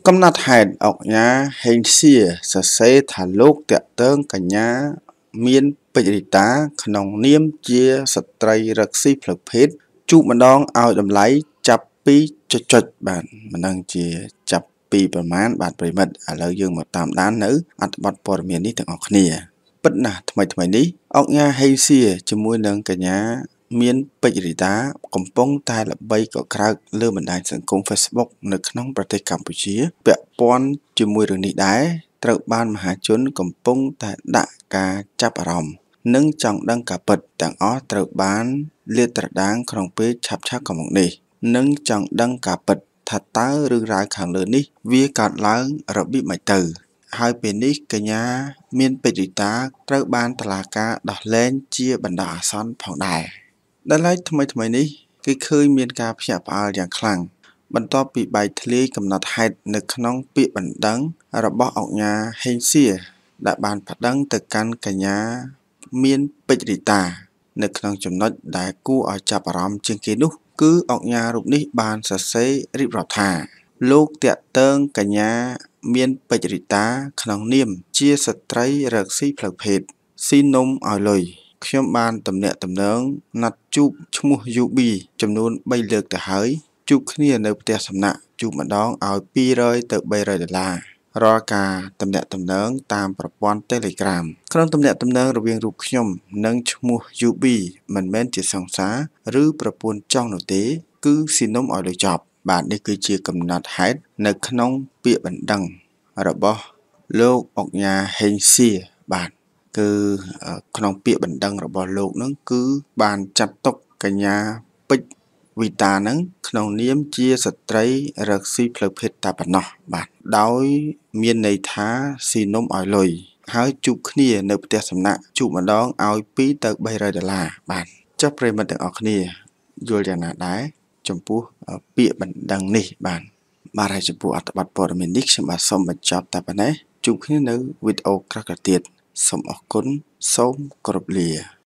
កំណត់ហេតុអុកញ៉ាហេងសៀសរសេរថាលោកតាក់ទងកញ្ញាមានពេជ្ររីតាក្នុងនាមជាស្ត្រីរកស៊ីផ្លូវភេទជួបម្ដងឲ្យតម្លៃចាប់ពីចុចបាទមិនដឹងជាចាប់ពីប្រមាណបាទប្រិមិត្តឥឡូវយើងមកតាមដាននៅអត្ថបទព័ត៌មាននេះទាំងអស់គ្នាពិតណាស់ថ្មីនេះអុកញ៉ាហេងសៀជាមួយនឹងកញ្ញាមានពេជ្ររីតាកំពុងតែល្បីកក្រើកលើបណ្ដាញសង្គម Facebook នៅក្នុងប្រទេសកម្ពុជាពាក់ព័ន្ធជាមួយរឿងនេះដែរត្រូវបានមហាជនកំពុងតែដាក់ការចាប់អារម្មណ៍និងចង់ដឹងការពិតទាំងអស់ត្រូវបានលាតត្រដាងក្នុងពេលឆាប់កំមុខនេះនិងចង់ដឹងការពិតថាតើរឿងរ៉ាវខាងលើនេះវាកើតឡើងរបៀបម៉េចទៅហើយពេលនេះកញ្ញាមានពេជ្ររីតាត្រូវបានតុលាការដោះលែងជាបណ្ដោះអាសន្នផងដែរដែលឡែកថ្មីនេះគេឃើញមានការភ្ញាក់ផ្អើលយ៉ាងខ្លាំងបន្ទាប់ពីបែកធ្លាយកំណត់ហេតុនៅក្នុងពាក្យបណ្ដឹងរបស់អុកញ៉ាហេងសៀដែលបានប្តឹងទៅកាន់កញ្ញាមានពេជ្ររីតានៅក្នុងចំណុចដែលគួរឲ្យចាប់អារម្មណ៍ជាងគេនោះគឺអុកញ៉ារូបនេះបានសរសេររៀបរាប់ថាលោកតាក់ទងកញ្ញាមានពេជ្ររីតាក្នុងនាមជាស្ត្រីរកស៊ីផ្លូវភេទស៊ីនំឲ្យលុយខ្ញុំបានទំនាក់ទំនងណាត់ជួបឈ្មោះយូប៊ីចំនួន3លើកទៅហើយជួបគ្នានៅផ្ទះសំណាក់ជួបម្ដងឲ្យ$200ទៅ$300រាល់ការទំនាក់ទំនងតាមប្រព័ន្ធ Telegram ក្នុងទំនាក់ទំនងរវាងរូបខ្ញុំនិងឈ្មោះយូប៊ីមិនមែនជាសង្សារឬប្រពន្ធចង់នោះទេគឺស៊ីនំឲ្យលុយចប់បាទនេះគឺជាកំណត់ហេតុនៅក្នុងពាក្យបណ្ដឹងរបស់លោកអុកញ៉ាហេងសៀបាទគឺក្នុងពាក្យបណ្ដឹងរបស់លោកនឹងគឺបានចាត់ទុកកញ្ញាពេជ្រវីតានឹងក្នុងនាមជាស្ត្រីរកស៊ីផ្លូវភេទតែប៉ុណ្ណោះបាទដោយមានន័យថាស៊ីនំឲ្យលុយហើយជួបគ្នានៅផ្ទះសំណាក់ជួបម្ដងឲ្យ$2ទៅ$300បាទចុះប្រិយមិត្តទាំងអស់គ្នាយល់យ៉ាងណាដែរចំពោះពាក្យបណ្ដឹងនេះបាទហើយចំពោះអត្ថបទព័ត៌មាននេះខ្ញុំបាទសូមបញ្ចប់តែប៉ុណ្ណេះជួបគ្នានៅវីដេអូក្រោយៗទៀតសូមអរគុណសូមគោរពលា